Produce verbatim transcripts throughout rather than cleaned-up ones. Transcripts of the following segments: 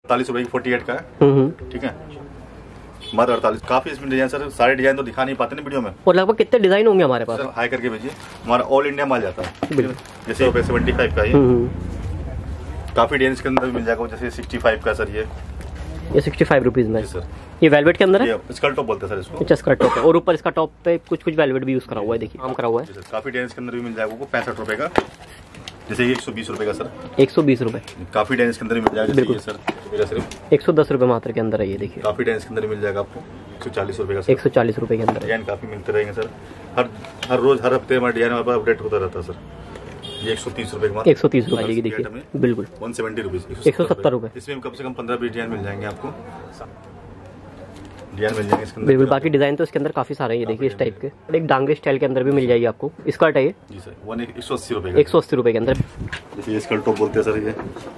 अड़तालीस रुपए की फोर्टी एट का है, ठीक है, मात्र अड़तालीस। काफी इसमें डिजाइन सर, सारे डिजाइन तो दिखा नहीं पाते ना वीडियो में। और लगभग कितने डिजाइन होंगे हमारे पास? सर हाई करके भेजिए, हमारा ऑल इंडिया माल जाता है। जैसे रुपए सेवेंटी फाइव का ये काफी डिजाइन के अंदर भी मिल जाएगा, जैसे सिक्सटी फाइव का सर, ये ये सिक्सटी फाइव रुपीज में सर। ये वेलवेट के अंदर है, स्कर्ट टॉप बोलते हैं सर इसको। अच्छा स्कर्ट टॉप है, और ऊपर इसका टॉप पे कुछ कुछ वेलवेट भी यूज करा हुआ है, देखिए काम करा हुआ है। काफी डिजाइन के अंदर भी मिल जाएगा आपको पैंसठ रुपए का, जैसे ये एक सौ बीस रुपए का सर। एक सौ बीस रुपए काफी डिजाइन के अंदर भी मिल जाएगा, जैसे ये सर मेरा सिर्फ एक सौ दस रुपए मात्र के अंदर है, ये देखिए। काफी डिजाइन के अंदर मिल जाएगा आपको एक सौ चालीस रुपए का, एक सौ चालीस रुपए के अंदर डिजाइन काफी मिलते रहेंगे सर। हर हर रोज हर हफ्ते हमारा डिजाइन अपडेट होता रहता है सर। ये एक सौ तीस रुपए का, एक सौ तीस रुपए की देखिए, बिल्कुल वन सेवेंटी रुपीज, एक सौ सत्तर रुपए। इसमें कम से कम पंद्रह बीस डिजाइन मिल जाएंगे आपको, डिजाइन मिल जाएंगे इसके अंदर। बिल्कुल, बाकी डिजाइन तो इसके अंदर काफी सारे हैं, ये देखिए इस टाइप के। एक डांगे स्टाइल के अंदर भी मिल जाएगी आपको। स्कर्ट है ये जी सर, वन एक सौ अस्सी रुपए का, एक सौ अस्सी रुपए के अंदर। जैसे ये स्कर्ट टॉप बोलते हैं सर, ये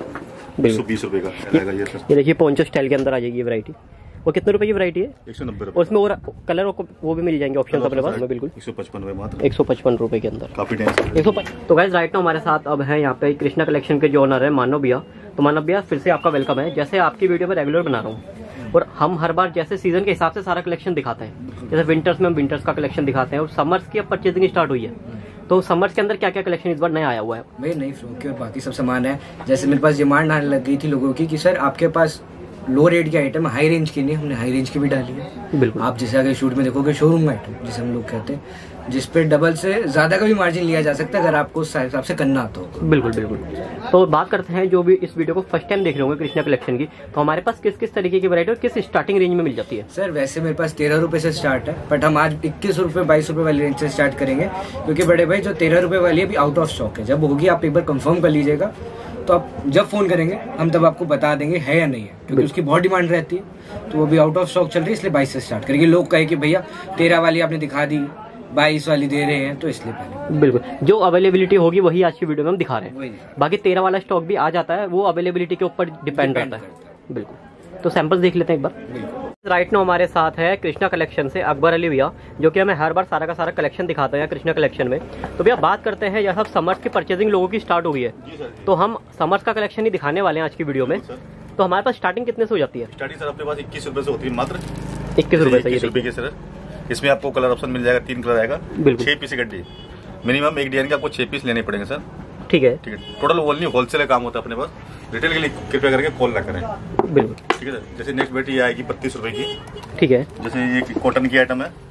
एक सौ बीस रुपए का रहेगा ये सर। ये देखिए पोंचो स्टाइल के अंदर आ जाएगी ये वैरायटी। वो कितने रुपए की वैरायटी है? एक सौ नब्बे रुपए। उसमें और कलर वो भी मिल जाएंगे ऑप्शन अपने पास में, बिल्कुल एक सौ पचपन रुपए मात्र, एक सौ पचपन रुपए के अंदर काफी डिजाइन। एक सौ तो गाइस राइट नाउ हमारे साथ अब है यहाँ पे कृष्णा कलेक्शन के जो ओनर है मानव भैया। तो मानव भैया फिर से आपका वेलकम है। जैसे आपकी वीडियो में रेगुलर बना रहा हूँ, और हम हर बार जैसे सीजन के हिसाब से सारा कलेक्शन दिखाते हैं। जैसे विंटर्स में हम विंटर्स का कलेक्शन दिखाते हैं, और समर्स की अब परचेजिंग स्टार्ट हुई है। तो समर्स के अंदर क्या क्या कलेक्शन इस बार नया आया हुआ है? भाई नई फ्रॉक और बाकी सब सामान है। जैसे मेरे पास डिमांड आने लग गई थी लोगों की कि सर आपके पास लो रेट की आइटम हाई रेंज की नहीं, हमने हाई रेंज की भी डाली है। बिल्कुल, आप जैसे आगे शूट में देखोगे शोरूम आइटम जिसे हम लोग कहते हैं, जिस पे डबल से ज्यादा का भी मार्जिन लिया जा सकता है अगर आपको उस हिसाब से करना आता हो। बिल्कुल बिल्कुल। तो बात करते हैं जो भी इस वीडियो को फर्स्ट टाइम देख रहे होंगे कृष्णा कलेक्शन की, तो हमारे पास किस किस तरीके की वैरायटी और किस स्टार्टिंग रेंज में मिल जाती है? सर वैसे मेरे पास तेरह रुपए से स्टार्ट है, बट हम आज इक्कीस रुपए बाईस रुपए वाली रेंज से स्टार्ट करेंगे, क्योंकि बड़े भाई जो तेरह रुपए वाली अभी आउट ऑफ स्टॉक है। जब होगी आप एक बार कंफर्म कर लीजिएगा, तो आप जब फोन करेंगे हम तब आपको बता देंगे है या नहीं है, क्योंकि उसकी बहुत डिमांड रहती है। तो वो भी आउट ऑफ स्टॉक चल रही है, इसलिए बाईस से स्टार्ट करेंगे। लोग कहे कि भैया तेरह वाली आपने दिखा दी, बाईस वाली दे रहे हैं, तो इसलिए पहले बिल्कुल जो अवेलेबिलिटी होगी वही आज की वीडियो में हम दिखा रहे हैं। बाकी तेरह वाला स्टॉक भी आ जाता है, वो अवेलेबिलिटी के ऊपर डिपेंड रहता है। बिल्कुल, तो सैंपल्स देख लेते हैं एक बार। राइट नाउ हमारे साथ है कृष्णा कलेक्शन से अकबर अली भैया, जो कि हमें हर बार सारा का सारा कलेक्शन दिखाते हैं कृष्णा कलेक्शन में। तो भैया बात करते हैं, यह सब समर्स की परचेजिंग लोगों की स्टार्ट हो गई है, तो हम समर्स का कलेक्शन ही दिखाने वाले हैं आज की वीडियो में। तो हमारे पास स्टार्टिंग कितने से हो जाती है? स्टार्टिंग सर अपने पास इक्कीस रुपए से होती है, मात्र इक्कीस रुपए से। रुपए के सर, इसमें आपको कलर ऑप्शन मिल जाएगा, तीन कलर आएगा, छह पीस गड्डी। मिनिमम एक डिजाइन के आपको छह पीस लेने पड़ेंगे सर। ठीक है, ठीक है। टोटल होल नहीं, होलसेल का काम होता है अपने पास। रिटेल के लिए कृपया करके कॉल ना करें। बिल्कुल, ठीक है सर। जैसे नेक्स्ट बेटी ये आएगी बत्तीस रुपए की, ठीक है। जैसे ये कॉटन की आइटम है,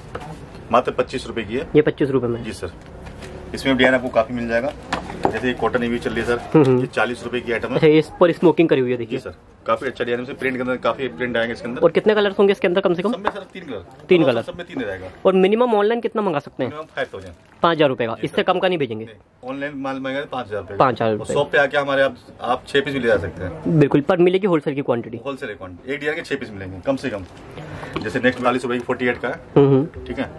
मात्र पच्चीस रुपए की है। ये पच्चीस रुपए में? जी सर। इसमें डिजाइन आपको काफी मिल जाएगा, जैसे ये कॉटन भी चल रही है सर, ये चालीस रुपए की आइटम है। अच्छा, इस पर स्मोकिंग करी हुई है, देखिए सर। काफी अच्छा डिजाइन है, प्रिंट के अंदर काफी प्रिंट आएंगे इसके अंदर। और कितने कलर होंगे इसके अंदर? कम से कम सब में सर तीन कलर, तीन कलर सब में तीन रहेगा। और मिनिमम ऑनलाइन कितना मंगा सकते हैं? मिनिमम फाइव थाउजेंड, पाँच हजार रुपए का, इससे कम का नहीं भेजेंगे। ऑनलाइन माल मंगाए पाँच हजार रुपए, पाँच हजार रुपए। शॉप पे आके हमारे आप आप छह पीस भी ले जा सकते हैं। बिल्कुल, पर मिलेगी होलसेल की क्वांटिटी? होलसेल क्वांटिटी, एक डिजाइन के छह पीस मिलेंगे कम से कम। जैसे नेक्स्ट अड़तालीस रुपए की फोर्टी एट का है, ठीक है,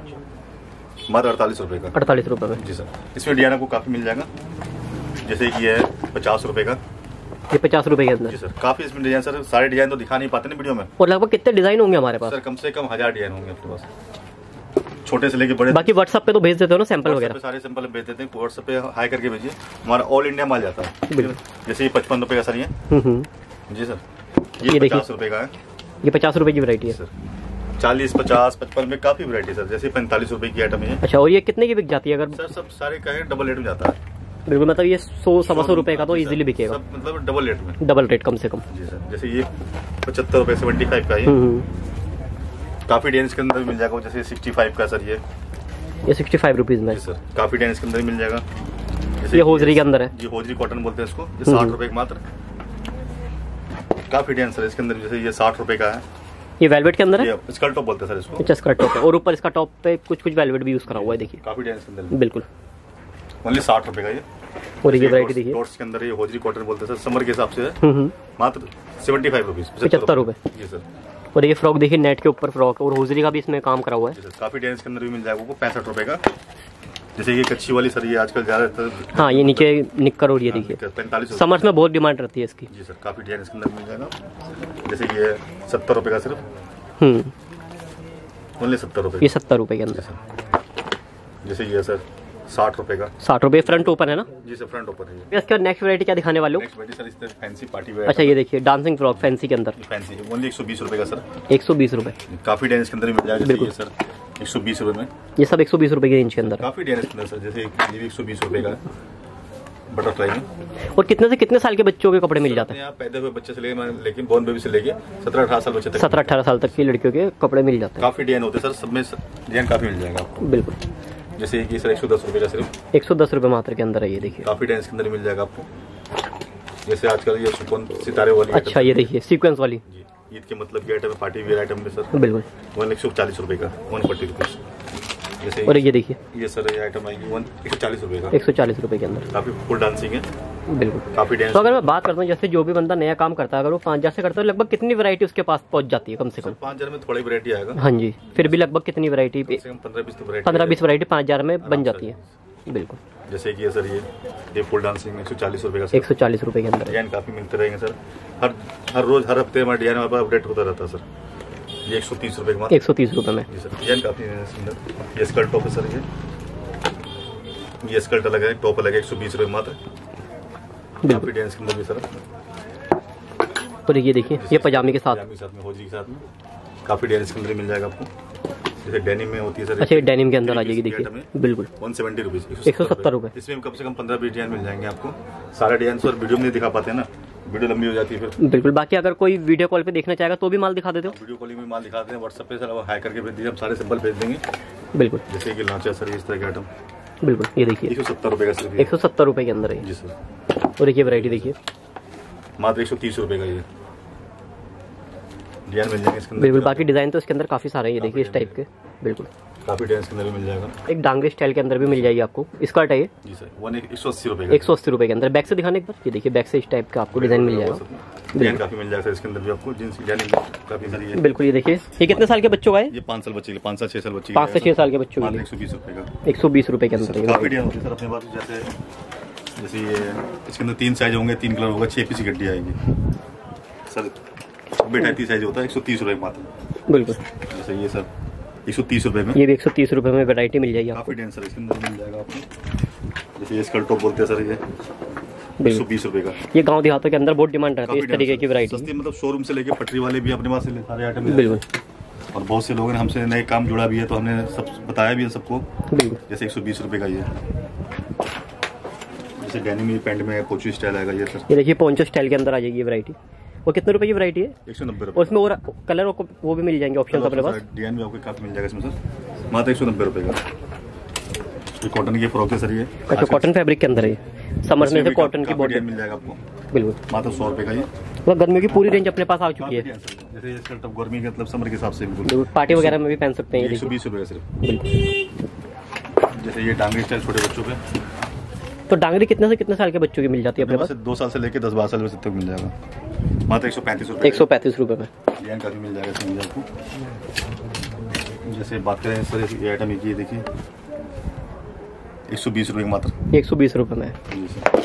मात्र अड़तालीस रुपए का, अड़तालीस रुपए में। जी सर। इसमें डिजाइन आपको काफी मिल जाएगा, जैसे कि ये है पचास रुपए का, ये पचास रुपए के अंदर। जी सर। काफी इसमें डिजाइन सर, सारे डिजाइन तो दिखा नहीं पाते ना वीडियो में। और लगभग कितने डिजाइन होंगे हमारे पास? सर कम से कम हजार डिजाइन होंगे अपने पास, छोटे से लेके बड़े। बाकी व्हाट्सएप पे तो भेज देते हो ना सैंपल वगैरह? सारे सैंपल भेज देते हैं, व्हाट्सएप पे हाई करके भेजिए, हमारा ऑल इंडिया माल जाता है। जैसे ये पचपन रुपए का सर, ये जी सर, ये पचास रुपए का है। ये पचास रुपए की वैरायटी है सर। चालीस, पचास, पचपन में काफी वैरायटी सर। जैसे पैंतालीस रुपए की आइटम है। अच्छा, और ये कितने की बिक जाती है? अगर सर सब सारे कहें डबल रेट में जाता है। बिल्कुल, मतलब ये सौ सवा सौ रुपए का तो इजीली बिकेगा, मतलब डबल रेट में, डबल रेट कम से कम। जी सर। जैसे ये पचहत्तर रुपए सेवेंटी फाइव का, ये काफी डिजाइन के अंदर मिल जाएगा, जैसे सिक्सटी फाइव का सर, ये ये सिक्सटी फाइव रुपीज में। जी सर। काफी डिजाइन के अंदर मिल जाएगा, ये होजरी के अंदर है। जी, होजरी कॉटन बोलते हैं इसको। ये साठ रुपए मात्र, काफी डिजाइन सर इसके अंदर। जैसे ये साठ रुपए का है, ये वेलवेट के अंदर है, स्कर्ट टॉप बोलते हैं सर इसको। अच्छा, स्कर्ट टॉप है, और ऊपर इसका टॉप पे कुछ कुछ वेलवेट भी यूज करा हुआ है, देखिए काफी डिजाइन के अंदर। बिल्कुल, ओनली साठ रुपए का ये। और ये वैरायटी देखिए, डॉट्स के अंदर ये होजरी कॉटन बोलते हैं सर, समर के हिसाब से है, मात्र सेवेंटी फाइव रुपीज, पचहत्तर रुपए। जी सर। और ये फ्रॉक देखिए, नेट के ऊपर फ्रॉक, और होजरी का भी इसमें काम करा हुआ है। काफी डिजाइन के अंदर भी मिल जाएगा आपको पैंसठ रुपए का। जैसे ये कच्ची वाली सर, ये आजकल ज्यादा। हाँ, ये नीचे निक्कर, और ये देखिए पैंतालीस, समर्स में बहुत डिमांड रहती है इसकी। जी सर। काफी डिजाइन इसके अंदर मिल जाएगा, जैसे ये सत्तर रुपए का सिर्फ, हम्म ओनली सत्तर रुपए। ये सत्तर रुपए के अंदर। जैसे ये सर साठ रुपए का। साठ रुपए फ्रंट ओपन है ना जी सर, फ्रंट ओपन है। इसके नेक्स्ट वैरायटी क्या दिखाने वाले हो? नेक्स्ट वैरायटी सर इस तरह फैंसी पार्टी वेयर। अच्छा ये देखिए डांसिंग फ्रॉक फैंसी के अंदर, फैंसी ओनली एक सौ बीस रुपए का सर। एक सौ बीस रुपए। काफी डिजाइन के अंदर मिल जाएगा। बिल्कुल सर, एक सौ बीस रुपए में ये सब एक सौ बीस रुपए की रेंज के अंदर। काफी डिजाइन के अंदर सर, जैसे ये भी एक सौ बीस रुपए का बटरफ्लाई में। और कितने से कितने साल के बच्चों के कपड़े मिल जाते हैं? यहाँ पैदा हुए बच्चे से लेके लेकिन बोर्न बेबी से लेके सत्रह अठारह साल बच्चे तक, सत्रह अठारह साल तक की लड़कियों के कपड़े मिल जाते हैं। काफी डिजाइन होते हैं सर, सब में डिजाइन काफी मिल जाएगा आपको। बिल्कुल, जैसे कि सर एक सौ दस रुपए का सिर्फ, एक सौ दस रुपए मात्र के अंदर है ये देखिए। काफी डिजाइन के अंदर मिल जाएगा आपको। जैसे आजकल ये सुकून सितारे वाली। अच्छा ये देखिए सीक्वेंस वाली। जी, ईद के मतलब की आइटम है, पार्टी वेयर आइटम में सर। बिल्कुल, वन एक सौ चालीस रुपए का, वन फोर्टी रुपीज। जैसे और ये देखिए ये सर ये आइटम आएगी वन एक सौ चालीस रुपए का, एक सौ चालीस रुपए के अंदर। काफी फुल डांसिंग है। बिल्कुल, काफी डिजाइन। तो अगर मैं बात करता हूँ जैसे जो भी बंदा नया काम करता है, अगर वो पाँच हजार से करता है, लगभग कितनी वैरायटी उसके पास पहुंच जाती है? कम से कम पाँच हजार में थोड़ी वैरायटी आएगा। हाँ जी, फिर भी लगभग कितनी वैरायटी? पंद्रह बीस तो वैरायटी, पंद्रह बीस वैरायटी पाँच हजार में बन जाती है। बिल्कुल, जैसे कि सर ये ये फुल डांसिंग एक सौ चालीस रुपए का, एक सौ चालीस रुपए के अंदर। डिजाइन काफी मिलते रहेंगे सर। हर हर रोज हर हफ्ते हमारा डिजाइन हमारे पास अपडेट होता रहता है सर। ये एक सौ तीस रुपए का, एक सौ तीस रुपए में। जी सर, डिजाइन काफी सुंदर। ये स्कर्ट टॉप है सर, ये ये स्कर्ट अलग है, टॉप अलग है, एक सौ बीस रुपए मात्र। काफी डिजाइन के अंदर भी सर। और ये देखिए ये पजामे के साथ, पजामे के साथ में, होजी के साथ में काफी डिजाइन के अंदर मिल जाएगा आपको। जैसे डेनिम में होती है सर। अच्छा ये डेनिम के अंदर आ जाएगी देखिए। बिल्कुल, वन सेवेंटी रुपीज, एक सौ सत्तर रुपए। इसमें कम से कम पंद्रह बीस डिजाइन मिल जाएंगे आपको। सारे डिजाइन सर वीडियो में नहीं दिखा पाते ना, वीडियो लंबी हो जाती है फिर। बिल्कुल, बाकी अगर कोई वीडियो कॉल पे देखना चाहेगा तो भी माल दिखा देते हो? वीडियो कॉलिंग में माल दिखाते हैं, व्हाट्सएप पे सर हाई करके भेज दीजिए, हम सारे सिंबल भेज देंगे। बिल्कुल, जैसे कि लाचा सर इस तरह के आइटम। बिल्कुल ये देखिए एक सौ सत्तर रुपए का सिर्फ, एक सौ सत्तर रुपए के अंदर है। जी सर। और एक ये वैरायटी देखिए मात्र एक सौ तीस रुपए का, ये डिजाइन मिल जाएंगे इसके अंदर। बिल्कुल, बाकी डिजाइन तो इसके अंदर काफी सारे हैं, ये देखिए इस टाइप के। बिल्कुल, काफी डिजाइन के अंदर भी मिल जाएगा। एक डांगरे स्टाइल के अंदर भी मिल जाएगी आपको। स्कर्ट है ये, जी सर, वन एक सौ अस्सी रुपए का, एक सौ अस्सी रुपए के अंदर। बैक से दिखाने एक बार, ये देखिए बैक से इस टाइप का आपको डिजाइन मिल जाएगा। डिजाइन काफी मिल जाएगा सर इसके अंदर भी आपको, जींस डिजाइन काफी सारी है। बिल्कुल, ये देखिए ये कितने साल के बच्चों का है? ये पाँच साल बच्चे के लिए, पाँच साल छह साल बच्चे के पाँच से लिए छह साल के बच्चों के लिए एक सौ बीस रुपए का, एक सौ बीस रुपए के अंदर। काफी डिजाइन होती है सर अपने पास। जैसे जैसे ये इसके अंदर तीन साइज होंगे, तीन कलर होगा, छह पीस की गड्डी आएगी सर। बेटा साइज होता है, एक सौ तीस रुपए मात्र। बिल्कुल, जैसे ये सर एक सौ तीस रुपए में, ये भी एक सौ तीस रुपए में वैरायटी मिल जाएगी आपको। काफी डिजाइन सर इसके अंदर मिल जाएगा आपको। जैसे ये स्कर्ट टॉप बोलते हैं सर, ये एक सौ बीस रुपए का। ये गांव देहातों के अंदर बहुत डिमांड रहती है इस तरीके की वैरायटी। सस्ती मतलब शोरूम से लेके पटरी वाले भी अपने पास से सारे आइटम। बिल्कुल, और बहुत से लोगों ने हमसे नए काम जुड़ा भी है, तो हमने सब बताया भी है सबको। बिल्कुल, जैसे एक सौ बीस रुपए का ये, जैसे डेनिम पैंट में पोचू स्टाइल आएगा ये सर। ये देखिए पोंचो स्टाइल के अंदर आ जाएगी ये वैरायटी। और कितने रुपए की वैरायटी है? एक सौ नब्बे और रुपए। उसमें और कलर वो भी मिल जाएंगे ऑप्शन अपने पास। डिजाइन भी आपको काफी मिल जाएगा इसमें सर, मात्र एक सौ नब्बे रुपए का। ये कॉटन की फ्रॉक है सर ये। अच्छा, कॉटन फैब्रिक के अंदर है, समर में से कॉटन की बॉडी मिल जाएगा आपको। बिल्कुल, मात्र सौ रुपए का ये। मतलब गर्मियों की पूरी रेंज अपने पास आ चुकी है। जैसे ये शर्ट अब गर्मी के मतलब समर के हिसाब से बिल्कुल, पार्टी वगैरह में भी पहन सकते हैं। एक सौ बीस रुपए का सिर्फ। बिल्कुल, जैसे ये डांगरी स्टाइल छोटे बच्चों पे। तो डांगरी कितने से कितने साल के बच्चों की मिल जाती है अपने पास? दो साल से लेकर दस बारह साल तक मिल जाएगा, मात्र एक सौ पैंतीस रुपए। एक सौ पैंतीस रुपए में डिजाइन काफी मिल जाएगा इसमें आपको। जैसे बात करें सर ये आइटम ये देखिए एक सौ बीस रुपए मात्र, एक सौ बीस रुपए में। जी सर।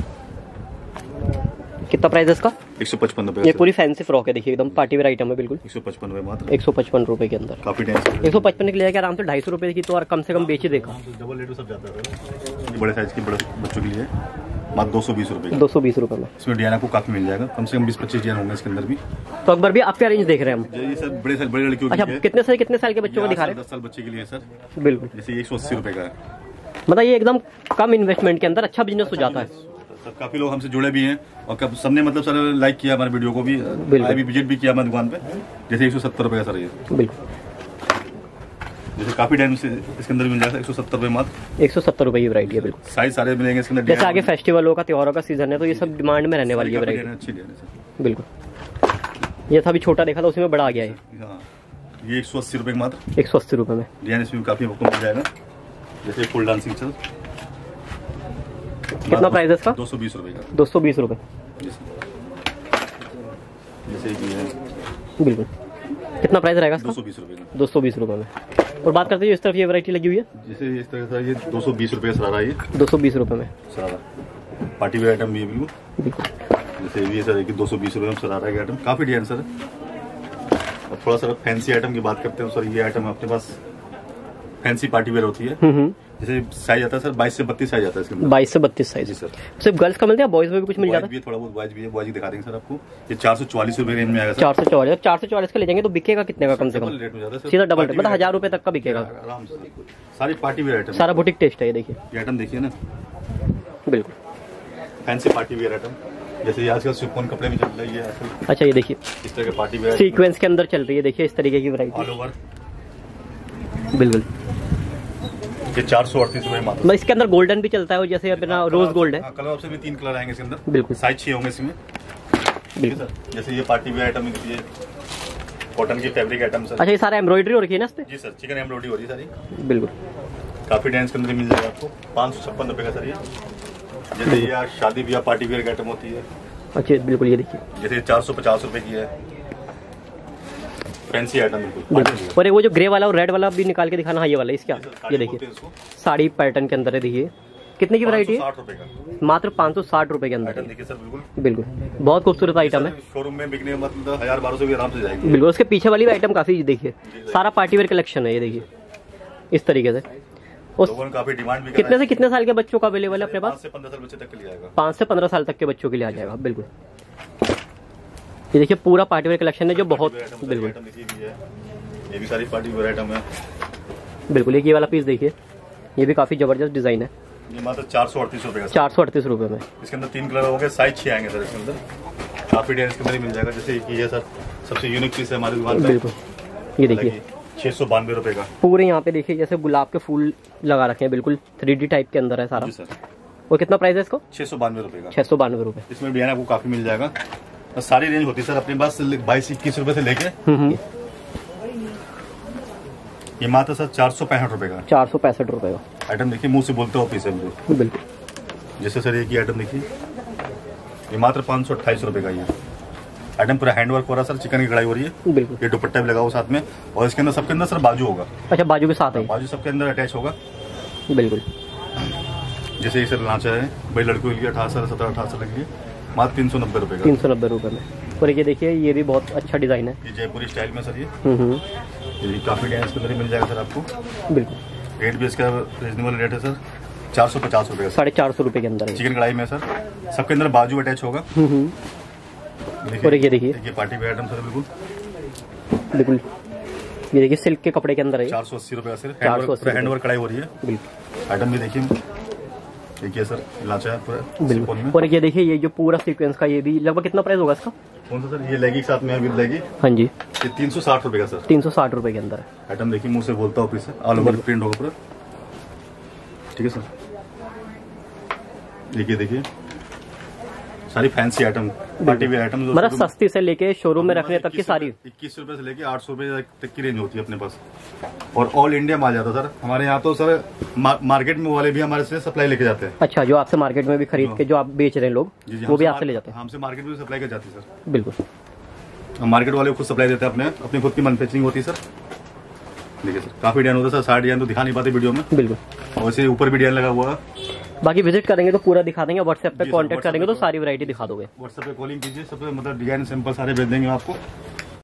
कितना प्राइस है इसका? एक सौ पचपन रुपए। ये पूरी फैंसी फ्रॉक है देखिए, एकदम पार्टी वेयर आइटम है। बिल्कुल, एक सौ पचपन रुपए मात्र, एक सौ पचपन रुपए के अंदर। काफी डिजाइन। एक सौ पचपन के लिए आराम से ढाई सौ रुपए की तो और कम से कम बेच ही देगा। डबल रेट सब जाता है। बड़े साइज के बड़े बच्चों के लिए मात्र दो सौ बीस रुपए। दो सौ बीस रुपए में इसमें डिजाइन आपको काफी मिल जाएगा, कम से कम बीस पच्चीस डिजाइन होंगे इसके अंदर भी। तो अकबर भी आपका रेंज देख रहे हैं हम? ये सर बड़े साइज बड़े लड़कियों अच्छा, के लिए। कितने से कितने साल के बच्चों को दिखा रहे हैं? दस साल बच्चे के लिए सर। बिल्कुल, जैसे एक सौ अस्सी रुपए का है। मतलब ये एकदम कम इन्वेस्टमेंट के अंदर अच्छा बिजनेस हो जाता है। सर काफी लोग हमसे जुड़े भी हैं और कब सबने मतलब सर लाइक किया हमारे वीडियो को भी, आए भी विजिट भी किया हमारी दुकान पे। जैसे एक सौ सत्तर रुपए का सर ये। बिल्कुल, जैसे काफी टाइम से इसके अंदर मिल जाएगा एक सौ सत्तर रुपए मात्र, एक सौ सत्तर रुपए की वैरायटी है। बिल्कुल, साइज सारे मिलेंगे इसके अंदर। जैसे आगे फेस्टिवलों का त्योहारों का सीजन है तो ये सब डिमांड में रहने वाली है वैरायटी। अच्छी डिजाइन है सर। बिल्कुल, ये था अभी छोटा देखा था उसी में बड़ा आ गया है। हाँ, ये एक सौ अस्सी रुपए मात्र, एक सौ अस्सी रुपए में। डिजाइन इसमें काफी आपको मिल जाएगा। जैसे फुल डांसिंग सर। कितना प्राइस है इसका? दो सौ बीस रुपए का। दो सौ बीस रुपए। जैसे कि है बिल्कुल, कितना प्राइस रहेगा दो इसका? सौ बीस रुपए का। दो सौ बीस रुपए में। और बात करते हैं इस तरफ ये वैरायटी लगी हुई है, जैसे इस तरह का ये दो सौ बीस रुपए का सरारा, ये दो सौ बीस रुपए में सरारा पार्टी वेयर आइटम भी है बिल्कुल। बिल्कुल, जैसे ये सर दो सौ बीस रुपए में सरारा के आइटम, काफी डिजाइन सर। अब थोड़ा सा फैंसी आइटम की बात करते हैं सर। ये आइटम अपने पास फैंसी पार्टी वेयर होती है। हम्म, जैसे साइज आता है सर बाईस से बत्तीस साइज आता है इसके अंदर। बाईस से बत्तीस साइज। जी सर। सिर्फ गर्ल्स का मिलता है, बॉयज में भी कुछ मिल बॉयज जाता भी है, थोड़ा बहुत बॉयज भी है, बॉयज दिखा देंगे सर आपको। ये चार सौ चौवालीस रुपए रेंज में आएगा है? सर। चार सौ चौवालीस चार सौ चौवालीस का ले जाएंगे तो बिकेगा कितने का कम से कम? रेट में जाता है सीधा डबल रेट, मतलब हजार रुपए तक का बिकेगा आराम से। सारी पार्टी वेयर आइटम, सारा बुटीक टेस्ट है ये। देखिए ये आइटम देखिए ना, बिल्कुल फैंसी पार्टी वेयर आइटम। जैसे ये आजकल शिफॉन कपड़े में चल रही है आजकल, अच्छा ये देखिए इस तरह के पार्टी वेयर सीक्वेंस के अंदर चल रही है। देखिए इस तरीके की वैरायटी, ऑल ओवर। बिल्कुल। ये चार सौ अड़तीस रुपए मात्र। मतलब इसके अंदर गोल्डन भी चलता है, जैसे अपना रोज गोल्ड है। कलर ऑप्शन भी तीन कलर आएंगे इसके अंदर, बिल्कुल साइज छह होंगे इसमें। बिल्कुल। सर जैसे ये पार्टी वेयर आइटम देखिए, कॉटन की फैब्रिक आइटम सर। अच्छा ये सारा एम्ब्रॉयडरी हो रखी है ना इस पे? जी सर, चिकन एम्ब्रॉयडरी हो रही है सारी। बिल्कुल। काफी डांस के अंदर मिल जाएगा आपको, पाँच सौ छप्पन रुपए का सर ये। जैसे ये शादी ब्याह पार्टी वेयर की आइटम होती है। अच्छा बिल्कुल, ये देखिए जैसे चार सौ पचास रुपए की है, फैंसी आइटम बिल्कुल। बिल्कुल। और ये वो जो ग्रे वाला और रेड वाला भी निकाल के दिखाना। हाँ ये वाला, इसका ये देखिए साड़ी पैटर्न के अंदर है। देखिए कितने की वैरायटी है? साठ रुपए का मात्र पाँच सौ साठ रुपए के अंदर। आइटम देखिए सर, बिल्कुल बिल्कुल बहुत खूबसूरत आइटम है। शोरूम में बिकने का मतलब हजार बारह सौ भी आराम से जाएगी। बिल्कुल। उसके पीछे वाली भी आइटम काफी देखिए, सारा पार्टी वेयर कलेक्शन है ये। देखिए इस तरीके से। उस लोगों ने काफी डिमांड भी कितने से कितने साल के बच्चों का अवेलेबल है अपने पाँच पास? से पंद्रह साल बच्चे तक के लिए आएगा। पाँच से पंद्रह साल तक के बच्चों के लिए आ जाएगा। बिल्कुल। ये देखिए पूरा पार्टी वेयर कलेक्शन है जो बहुत बिल्कुल ये भी सारी पार्टी वेयर आइटम है। बिल्कुल। एक ये वाला पीस देखिए, ये भी काफी जबरदस्त डिजाइन है। ये मात्र चार सौ अड़तीस रुपए का। चार सौ अड़तीस रुपए में। इसके अंदर तीन कलर होंगे, साइज छह आएंगे सर इसके अंदर। काफी डिजाइन इसके अंदर ही मिल जाएगा। जैसे ये है सर, सबसे यूनिक पीस है हमारी दुकान पे। बिल्कुल। ये देखिए छह सौ बानवे रुपए का। पूरे यहाँ पे देखिए जैसे गुलाब के फूल लगा रखे हैं, बिल्कुल थ्री डी टाइप के अंदर है सारा। जी सर। और कितना प्राइस है इसको? छह सौ बानवे रुपए का। छह सौ बानवे रुपए। इसमें डिजाइन आपको काफी मिल जाएगा। और सारी रेंज होती है सर अपने पास बाईस इक्कीस रुपए से लेके ये मात्र सर चार सौ पैंसठ रुपए का। चार सौ पैंसठ रुपए का आइटम देखिए, मुंह से बोलते हो पीस है मुझे। बिल्कुल। जैसे सर एक ही आइटम देखिए, ये मात्र पाँच सौ अट्ठाईस रुपए का। ये आइटम पूरा हैंडवर्क हो रहा है सर, चिकन की कढ़ाई हो रही है। बिल्कुल। ये दुपट्टा भी लगा हुआ साथ में, और इसके अंदर सबके अंदर सर बाजू होगा। अच्छा बाजू के साथ है? बाजू सबके अंदर अटैच होगा। बिल्कुल। जैसे ये सर लांचा है भाई, लड़कियों के लिए अठारह साल सत्रह अठारह साल के लिए मात्र तीन सौ नब्बे रुपए का। तीन सौ नब्बे रुपए में। और ये देखिए ये भी बहुत अच्छा डिजाइन है। ये जयपुरी स्टाइल में सर, ये हम्म ये काफी डिजाइन इसके अंदर ही मिल जाएगा सर आपको। बिल्कुल। रेट भी इसका रीजनेबल रेट है सर, चार सौ पचास रुपए का। साढ़े चार सौ रुपए के अंदर है। चिकन कढ़ाई में सर, सबके अंदर बाजू अटैच होगा। हम्म। और ये देखिए ये पार्टी वेयर आइटम सर, बिल्कुल बिल्कुल। ये देखिए सिल्क के कपड़े के अंदर है। चार सौ अस्सी रुपए का सर, चार सौ अस्सी हैंडवर्क कढ़ाई हो रही है। बिल्कुल। आइटम भी देखिए, देखिए सर लांचा है पूरा सिफॉन बिल्कुल। में। और ये देखिए ये जो पूरा सीक्वेंस का, ये भी लगभग कितना प्राइस होगा इसका? कौन सा सर? ये लेगी साथ में विद लेगी, हाँ जी, ये तीन सौ साठ रुपए का सर। तीन सौ साठ रुपए के अंदर है। आइटम देखिए, मुंह से बोलता हूँ पीस है, ऑल ओवर प्रिंट होगा पूरा। ठीक है सर। देखिए देखिए सारी fancy item, party wear item, मतलब सस्ती से लेके शोरूम में रखने तक की सारी इक्कीस रुपए से लेके आठ सौ रुपए तक की रेंज होती है अपने पास, और ऑल इंडिया माल जाता है सर हमारे यहाँ। तो सर मा, मार्केट में वाले भी हमारे से सप्लाई लेके जाते हैं। अच्छा, जो आपसे मार्केट में भी खरीद के जो आप बेच रहे हैं लोग, वो भी आपसे ले जाते हैं? हमसे मार्केट में भी सप्लाई कर जाती है सर। बिल्कुल। मार्केट वाले खुद सप्लाई देते हैं, अपने अपनी खुद की मैन्युफैक्चरिंग होती है सर। देखिए सर काफी डिजाइन होता है सर, सारे डिजाइन तो दिखा नहीं पाते वीडियो में। बिल्कुल। और वैसे ऊपर भी डिजाइन लगा हुआ है। बाकी विजिट करेंगे तो पूरा दिखा देंगे, व्हाट्सएप पे जी सर, कांटेक्ट व्हाट्सएप करेंगे तो पे सारी वैरायटी दिखा दोगे। व्हाट्सएप पे कॉलिंग कीजिए, सब मतलब डिजाइन सैंपल सारे भेज देंगे आपको।